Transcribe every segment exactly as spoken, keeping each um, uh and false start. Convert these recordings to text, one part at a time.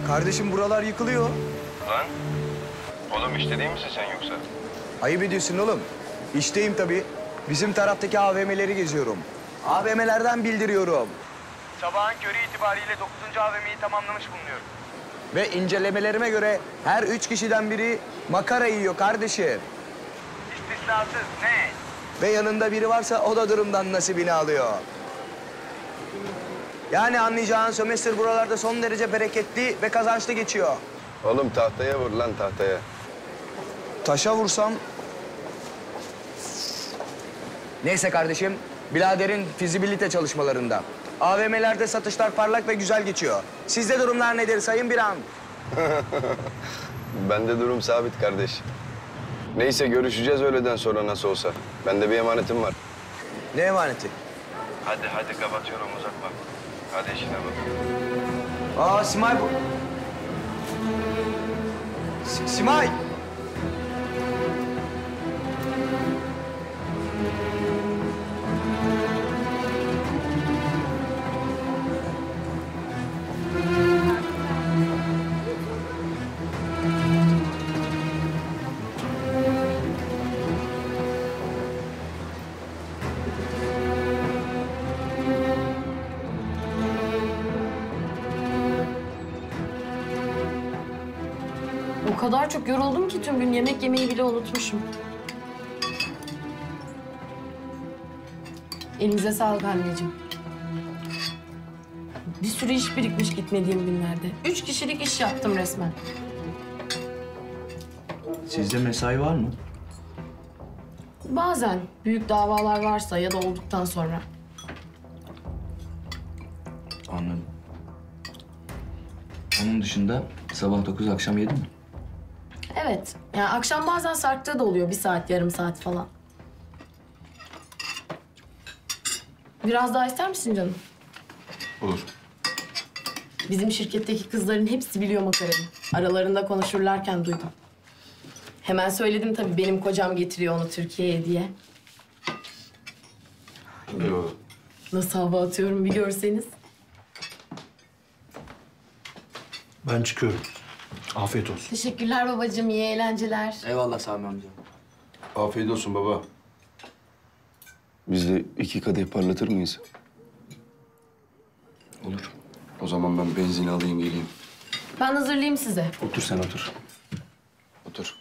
Kardeşim buralar yıkılıyor. Lan? Oğlum işte değil misin sen yoksa? Ayıp ediyorsun oğlum. İşteyim tabii. Bizim taraftaki A V M'leri geziyorum. A V M'lerden bildiriyorum. Sabahın körü itibariyle dokuzuncu A V M'yi tamamlamış bulunuyorum. Ve incelemelerime göre her üç kişiden biri makara yiyor kardeşim. İstisnasız ne? Ve yanında biri varsa o da durumdan nasibini alıyor. Yani anlayacağın sömestr buralarda son derece bereketli ve kazançlı geçiyor. Oğlum tahtaya vur lan tahtaya. Taşa vursam... Neyse kardeşim, biraderin fizibilite çalışmalarında. A V M'lerde satışlar parlak ve güzel geçiyor. Sizde durumlar nedir Sayın Biran? Bende durum sabit kardeş. Neyse görüşeceğiz öğleden sonra nasıl olsa. Bende bir emanetim var. Ne emaneti? Hadi hadi kapatıyorum uzatma. Hadi işine bak. Aa Simay bu. S Simay! O kadar çok yoruldum ki tüm gün yemek yemeyi bile unutmuşum. Elinize sağlık anneciğim. Bir sürü iş birikmiş gitmediğim günlerde. Üç kişilik iş yaptım resmen. Sizde mesai var mı? Bazen büyük davalar varsa ya da olduktan sonra. Anladım. Onun dışında sabah dokuz, akşam yedi mi? Evet. Yani akşam bazen sarktığı da oluyor. Bir saat, yarım saat falan. Biraz daha ister misin canım? Olur. Bizim şirketteki kızların hepsi biliyor makarayı. Aralarında konuşurlarken duydum. Hemen söyledim tabii benim kocam getiriyor onu Türkiye'ye diye. Yok. Nasıl hava atıyorum bir görseniz. Ben çıkıyorum. Afiyet olsun. Teşekkürler babacığım. İyi eğlenceler. Eyvallah Sami amca. Afiyet olsun baba. Biz de iki kadeh parlatır mıyız? Olur. O zaman ben benzin alayım geleyim. Ben hazırlayayım size. Otur sen otur. Otur.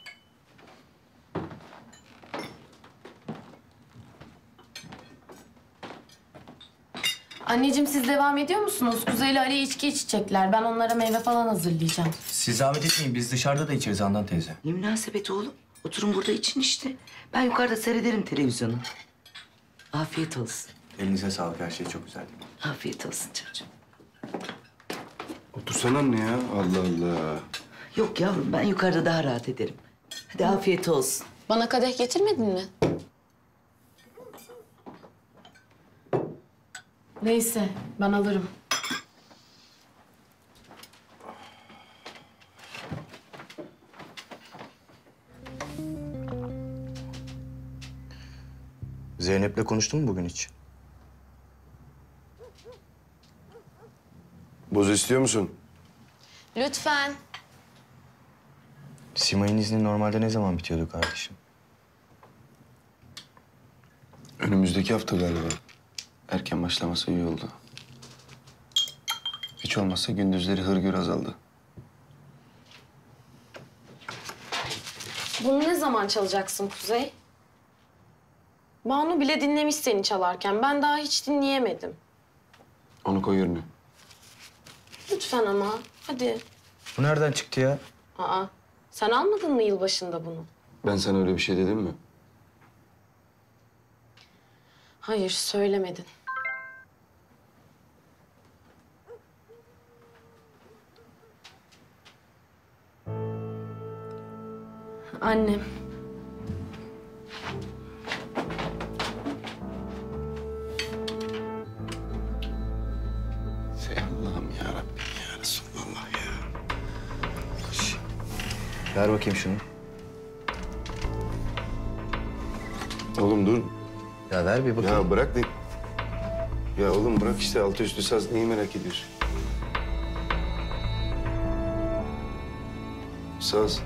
Anneciğim siz devam ediyor musunuz? Kuzey ile Ali içki içecekler. Ben onlara meyve falan hazırlayacağım. Siz zahmet etmeyin. Biz dışarıda da içeriz Handan teyze. Ne münasebet oğlum? Oturun burada için işte. Ben yukarıda seyrederim televizyonu. Afiyet olsun. Elinize sağlık. Her şey çok güzel. Afiyet olsun çocuğum. Otursana anne ya. Allah Allah. Yok yavrum ben yukarıda daha rahat ederim. Hadi afiyet olsun. Bana kadeh getirmedin mi? Neyse ben alırım. Zeynep'le konuştun mu bugün hiç? Boz istiyor musun? Lütfen. Simay'ın izni normalde ne zaman bitiyordu kardeşim? Önümüzdeki hafta galiba. Erken başlaması iyi oldu. Hiç olmazsa gündüzleri hırgür azaldı. Bunu ne zaman çalacaksın Kuzey? Banu bile dinlemiş seni çalarken. Ben daha hiç dinleyemedim. Onu koy yerine. Lütfen ama. Hadi. Bu nereden çıktı ya? Aa, sen almadın mı yılbaşında bunu? Ben sana öyle bir şey dedim mi? Hayır, söylemedin. Annem. Ey Allah'ım ya Rabbim ya Resulallah ya. Ver bakayım şunu. Oğlum dur. Ya ver bir bakayım. Ya bırak de. Ya oğlum bırak işte altı üstü saz neyi merak ediyorsun? Saz.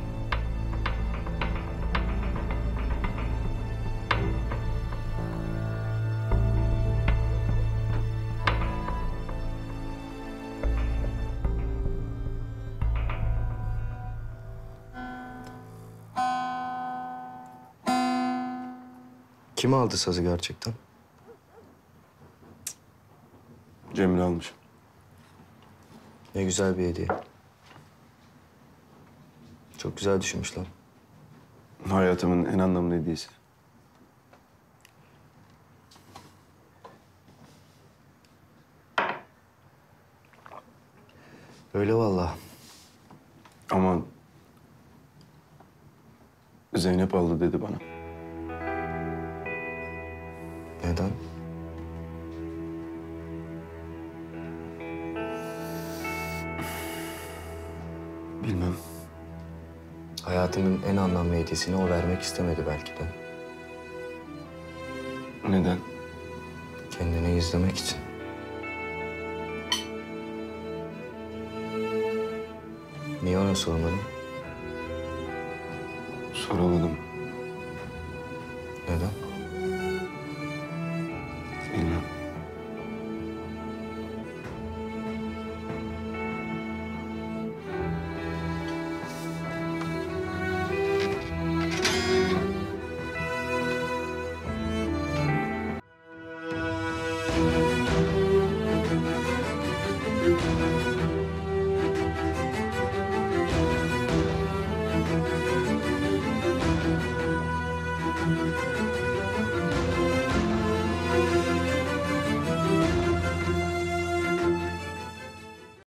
Kim aldı sazı gerçekten? Cemil almış. Ne güzel bir hediye. Çok güzel düşünmüşler. Hayatımın en anlamlı hediyesi. Öyle vallahi. Ama Zeynep aldı dedi bana. Neden? Bilmem. Hayatının en anlamlı hediyesini o vermek istemedi belki de. Neden? Kendini izlemek için. Niye ona sormadın? Soramadım. Neden?